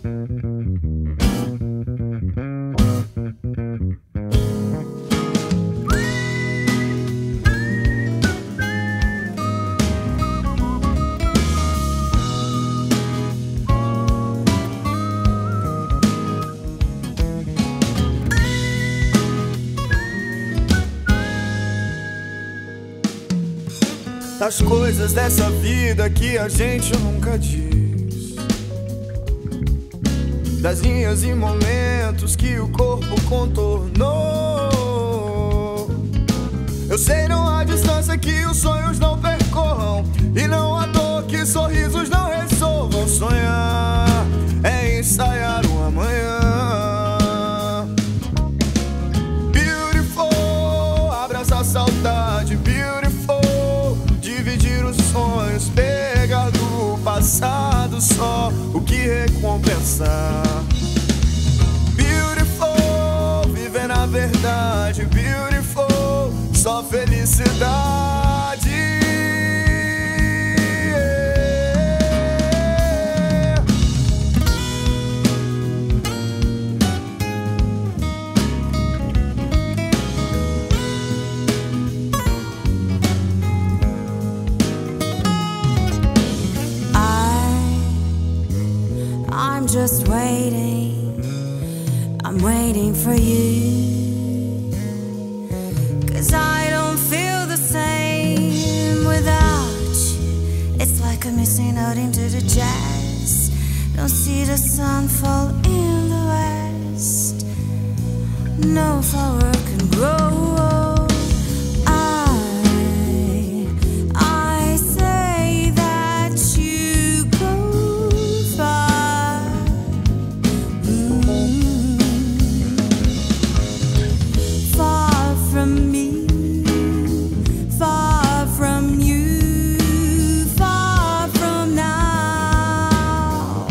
Das coisas dessa vida que a gente nunca diz, das linhas e momentos que o corpo contornou. Eu sei, não há distância que os sonhos não percorram, e não há dor que sorrisos não resolvam. Sonhar é ensaiar o amanhã. Beautiful, abraça a saudade. Beautiful, dividir os sonhos, pegar do passado só o que recompensar. Beautiful, viver na verdade. Beautiful, só felicidade. I'm just waiting, I'm waiting for you, 'cause I don't feel the same without you. It's like I'm missing out into the jazz. Don't see the sun fall in the west. No flower can grow. I say that you go far. Far from me, far from you, far from now.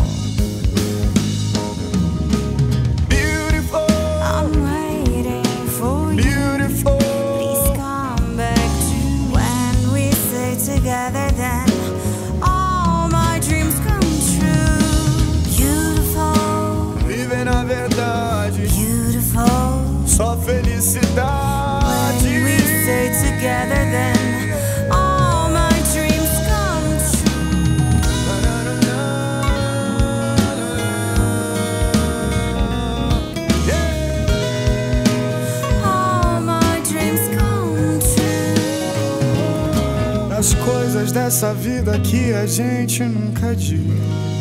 Beautiful, I'm waiting for you. beautiful, Please come back to when we stay together, then all my dreams come true. Beautiful, viver na verdade, beautiful. só felicidade. When we stay together, then all my dreams come true. All my dreams come true. Das coisas dessa vida que a gente nunca diz,